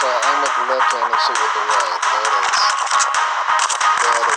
aim with the left hand and shoot with the right. That is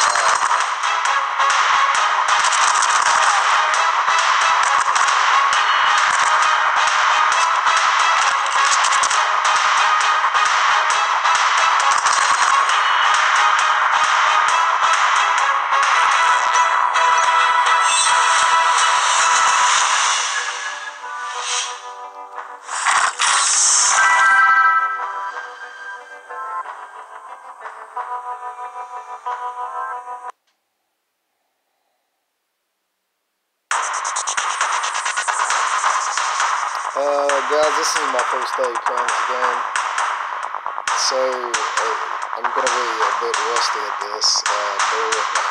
guys, this is my first day playing this game, so I'm going to be a bit rusty at this. Bear with me.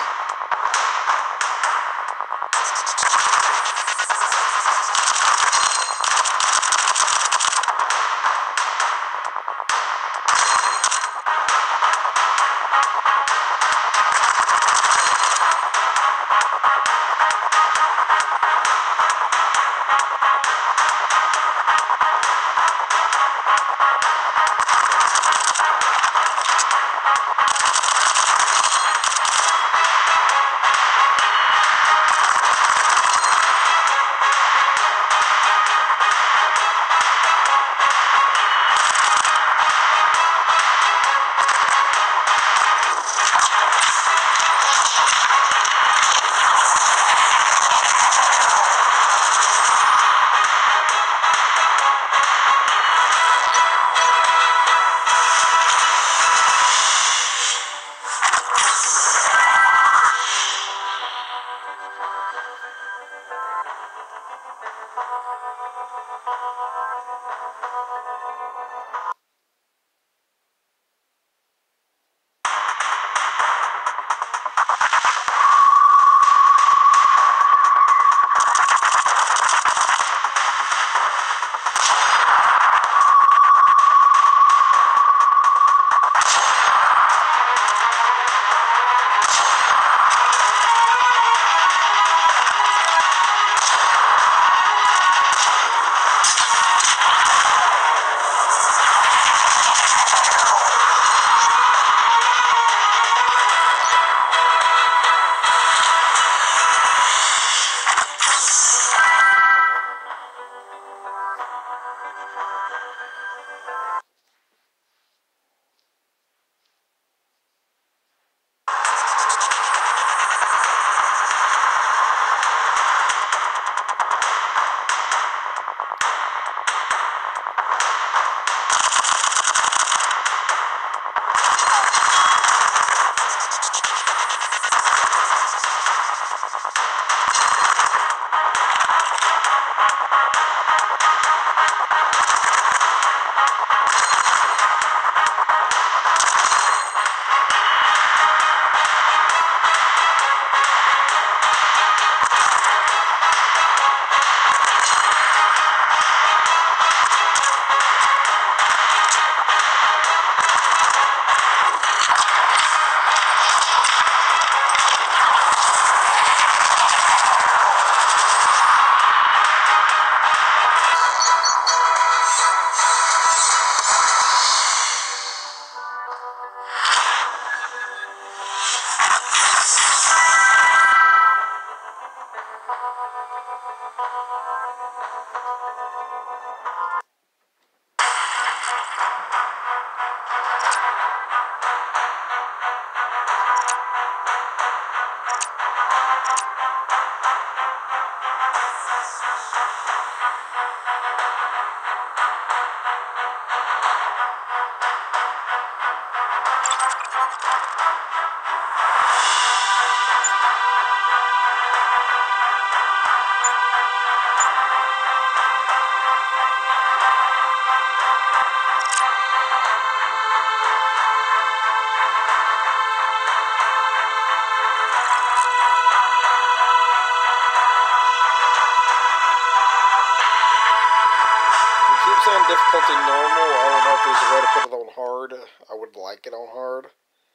saying difficulty normal. I don't know if there's a way to put it on hard. I would like it on hard.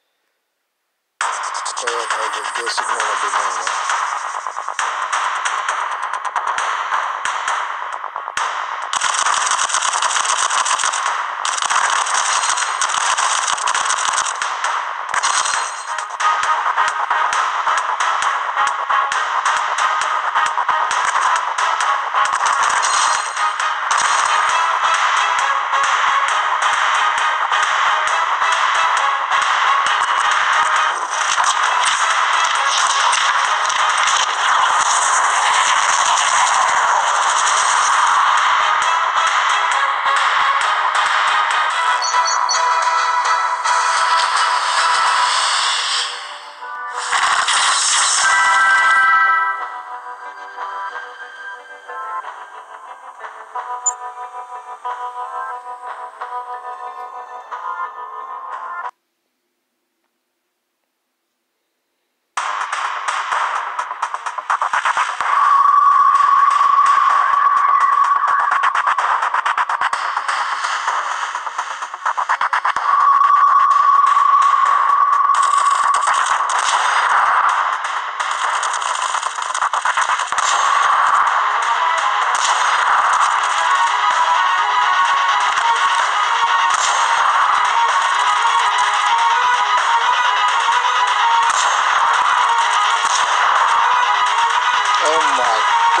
But I guess it might be normal.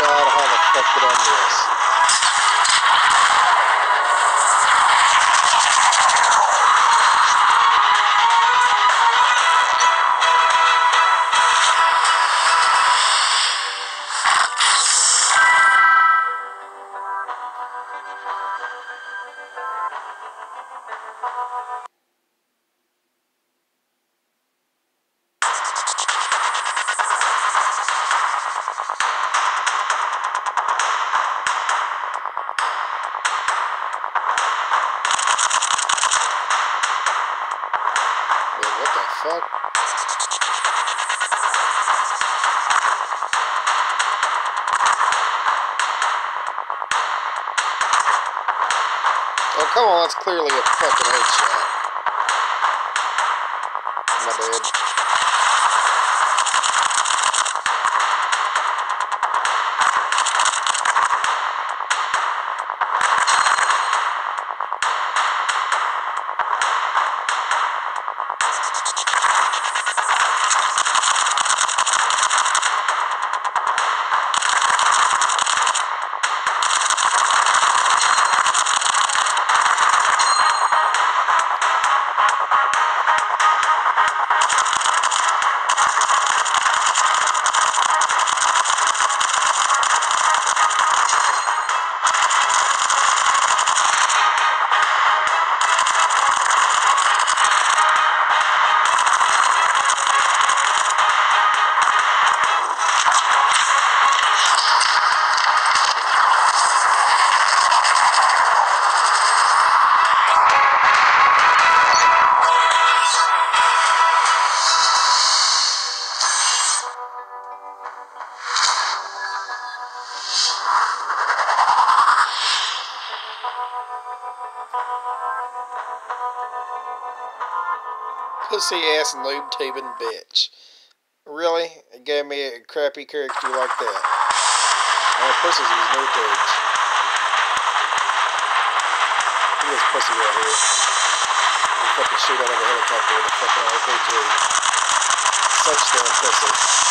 God, how the fuck did I miss? What the fuck? Oh, come on, that's clearly a fucking headshot. My bad. Pussy ass noob tubing bitch. Really? It gave me a crappy character like that. All pussies use noob tubes. Look at this pussy right here. You fucking shoot out of a helicopter with a fucking RPG. Such damn pussy.